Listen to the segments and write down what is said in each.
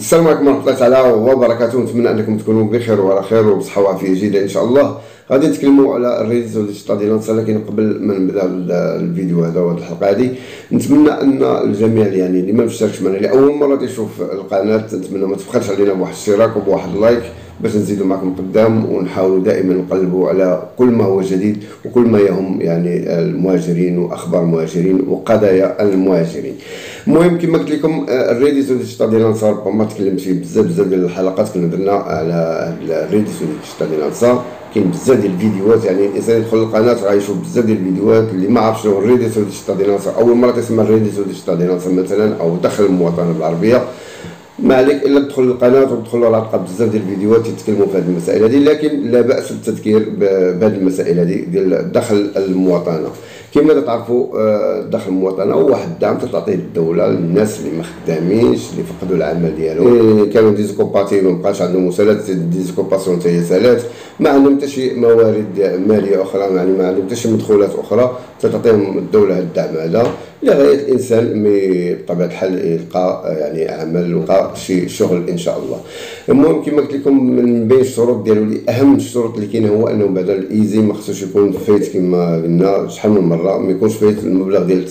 السلام عليكم ورحمة الله تعالى وبركاته. نتمنى انكم تكونوا بخير وعلى خير وبصحة وعافية جيدة ان شاء الله. غادي نتكلموا على الريديت ديجيتال دينانس، لكن قبل ما نبدا الفيديو هذا وهذه الحلقة هذه نتمنى ان الجميع يعني اللي ما مشتركش معنا لاول مرة يشوف القناة، نتمنى ما تبخلش علينا بواحد الاشتراك وبواحد اللايك باش نزيدوا معكم قدام، ونحاولوا دائما نقلبوا على كل ما هو جديد وكل ما يهم يعني المهاجرين واخبار المهاجرين وقضايا المهاجرين. المهم كما قلت لكم الريديت ديجيتال دينانس ربما تكلمت فيه بزاف ديال الحلقات كنا درنا على الريديت ديجيتال دينانس. كاين بزاف ديال الفيديوهات، يعني الانسان يدخل للقناه غيشوف بزاف ديال الفيديوهات. اللي ما عرفش شنو الريديت ديجيتال دينانس اول مره تسمع الريديت ديجيتال دينانس مثلا او دخل المواطنه بالعربيه، ما عليك الا تدخل للقناه وتدخل راه تلقى بزاف ديال الفيديوهات يتكلموا في هذه المسائل هذه، لكن لا باس بالتذكير بهذه المسائل هذه ديال دخل المواطنه. كما تعرفوا دخل المواطنه هو واحد الدعم تعطيه الدوله للناس اللي ما خدامينش، اللي فقدوا العمل ديالهم، كانوا ديزكوباتي ما بقاش عندهم مسالات ديزكوباسيون حتى هي سالات، ما عندهم حتى شي موارد ماليه اخرى، يعني ما عندهم حتى شي مدخولات اخرى تعطيهم الدوله هذا الدعم هذا لغايه الانسان بطبيعه الحال يلقى يعني عمل ويلقى شي شغل ان شاء الله. المهم كما قلت لكم من بين الشروط ديالو اللي اهم الشروط اللي كاينه هو انه بعد الايزي ما خصوش يكون فايت كما قلنا شحال من مره، ما يكونش فايت المبلغ ديال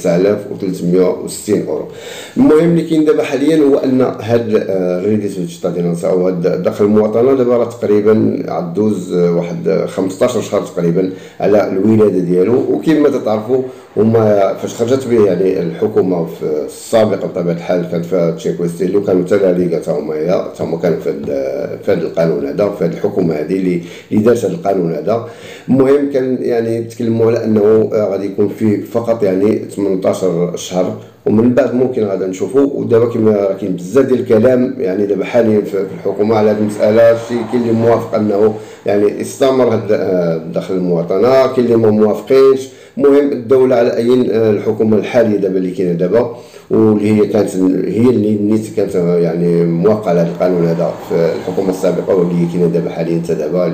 9360 اورو. المهم اللي كاين دابا حاليا هو ان هاد الريديت ديجيتال دينانس او هاد دخل المواطنه دابا راه تقريبا عدوز واحد 15 شهر تقريبا على الولاده ديالو. وكما تعرفوا هما فاش خرجت به يعني الحكومه في السابقه بطبيعه الحال كانت في تشيكوستيلي وكانوا تلاليغا تا هما كانوا في هذا القانون هذا، في هذه الحكومه هذه اللي دارت هذا القانون هذا. المهم كان يعني تكلموا على انه غادي يكون فيه فقط يعني 18 شهر، ومن بعد ممكن غادي نشوفوا. ودابا كما كاين بزاف ديال الكلام يعني دابا حاليا في الحكومه على هذه المساله، شي كاين اللي موافق انه يعني يستمر هذا دخل المواطنه، كاين اللي ما موافقينش. المهم الدوله على اي الحكومه الحاليه دابا اللي كاينه دابا واللي هي كانت هي اللي نيت كانت يعني موافقه على هذا القانون هذا في الحكومه السابقه واللي هي كاينه دابا حاليا حتى دابا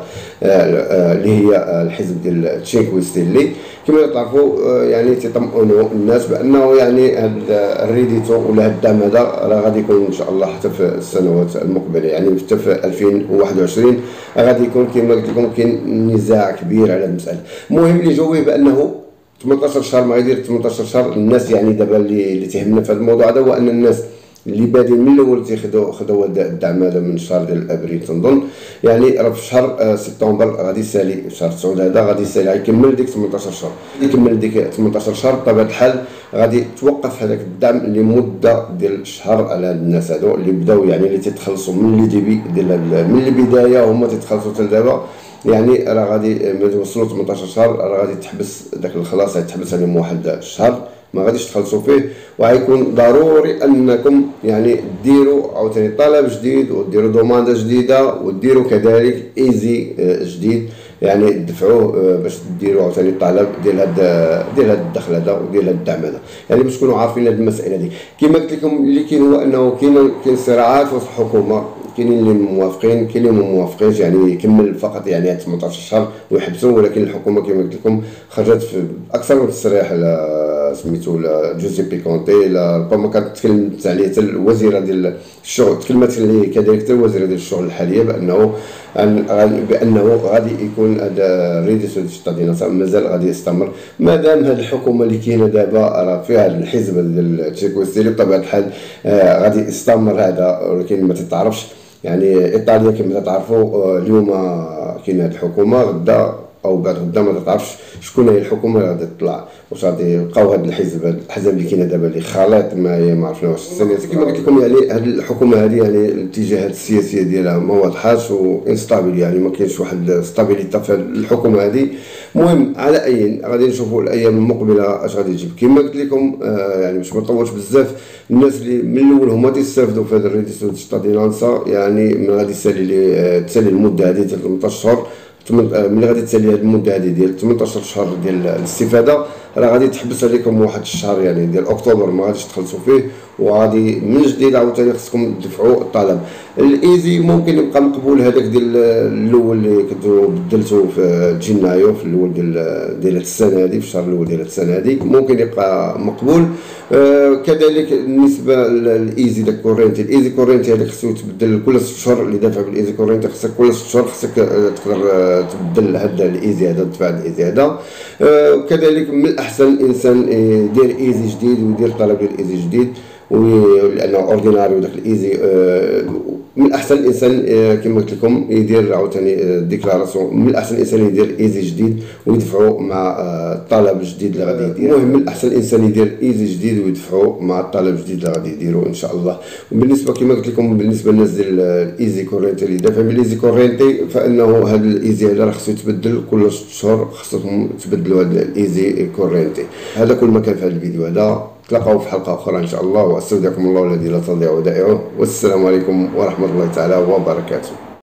اللي هي الحزب ديال تشيكوستيلي. كما تعرفوا يعني تطمئنوا الناس بانه يعني هذا الريديتو ولا هذا الدعم هذا راه غادي يكون ان شاء الله حتى في السنوات المقبله، يعني حتى في 2021 غادي يكون كما قلت لكم كاين نزاع كبير على المساله. المهم اللي جاوبه بانه 18 شهر ما يدير 18 شهر. الناس يعني دابا اللي تهمنا في هذا الموضوع هذا هو ان الناس اللي بادين من الاول خدوا الدعم هذا من شهر ديال ابريل تنظن، يعني راه في شهر سبتمبر غادي يسالي، في شهر 9 هذا غادي يسالي يكمل ديك 18 شهر. يكمل ديك 18 شهر بطبيعه الحال غادي توقف هذاك الدعم لمده ديال الشهر على الناس هذو اللي بداو يعني اللي تيتخلصوا من الديبي ديال من البدايه هما تيتخلصوا حتى دابا، يعني راه غادي ملي توصلوا 18 شهر راه غادي تحبس داك الخلاص، غيتحبس عليهم واحد الشهر ما غاديش تخلصوا فيه. وغيكون ضروري انكم يعني ديروا عاوتاني طلب جديد وديروا دوماندا جديده وديروا كذلك ايزي جديد، يعني دفعوه باش ديروا عاوتاني الطلب ديال هذا الدخل هذا وديال هذا الدعم هذا، يعني باش تكونوا عارفين هذه المساله هذه. كما قلت لكم اللي كاين هو انه كاين صراعات في الحكومه، كاينين اللي موافقين كاين اللي ما موافقينش، يعني يكمل فقط يعني 18 شهر ويحبسوا. ولكن الحكومه كما قلت لكم خرجت في اكثر من تصريح سميتو جوزيبي كونتي، ربما كانت تكلم عليه حتى الوزيره ديال الشغل، تكلمت عليه كذلك حتى الوزيره ديال الشغل الحاليه بانه غادي يكون هذا الريديت ديجيتال دينانس مازال غادي يستمر مادام هذه الحكومه اللي كاينه دابا راه فيها الحزب ديال تشيكوستيلي بطبيعه الحال غادي يستمر هذا. ولكن ما تتعرفش يعني ايطاليا كما تعرفوا اليوم كاينه هذه الحكومه، غدا او بعد غدا ما تعرفش شكون هي الحكومه اللي غادي تطلع، واش غادي يبقاو هذا الاحزاب اللي كاينه دابا اللي خليط ما عرفناش. كما قلت لكم يعني هذه الحكومه هذه يعني الاتجاهات السياسيه ديالها ما واضحاش وانستابيل، يعني ما كاينش واحد ستابيليتي في الحكومه هذه. المهم على اي غادي نشوفوا الايام المقبله اش غادي تجيب. كما قلت لكم يعني باش ما نطولش بزاف، الناس اللي من الاول هما تيستافدوا في هذا الريديت ديجيتال دينانس، يعني من غادي تسالي المده هذه 18 شهور، ملي غادي تسالي هذه المده هذه ديال 18 شهر ديال الاستفاده راه غادي تحبس عليكم واحد الشهر يعني ديال اكتوبر ما غاديش تخلصوا فيه، وغادي من جديد عاوتاني خصكم تدفعوا الطلب. الايزي ممكن يبقى مقبول هذاك ديال الاول اللي كنتو بدلتو في جينايو في الاول ديال السنه هذه، في الشهر الاول ديال السنه هذه ممكن يبقى مقبول. كذلك بالنسبه للايزي داك كورينتي، الايزي كورينتي هذاك خصو يتبدل كل 6 شهور. اللي دافع بالايزي كورينتي خصك كل 6 شهور خصك تقدر تبدل هذا الايزي هذا، تدفع الايزي هذا. كذلك من الاحسن الانسان يدير ايزي جديد ويدير طلب الايزي جديد، لانه اورديناري وداك الايزي من الاحسن الانسان كما قلت لكم يدير عاوتاني ديكلاراسيون. من الاحسن الانسان يدير ايزي جديد ويدفعوا مع الطلب الجديد اللي غادي يدير. المهم من الاحسن الانسان يدير ايزي جديد ويدفعوا مع الطلب الجديد اللي غادي يديروا ان شاء الله. وبالنسبه كما قلت لكم بالنسبه للناس ديال الايزي كورينتي اللي دافع بالايزي كورينتي، فانه هذا الايزي هذا خصو يتبدل كل 6 شهور، خصكم تبدلوا هذا الايزي كورينتي. هذا كل ما كان في هذا الفيديو هذا. تلقاو في حلقة أخرى إن شاء الله، وأستودعكم الله الذي لا تضيع ودائعه، والسلام عليكم ورحمة الله تعالى وبركاته.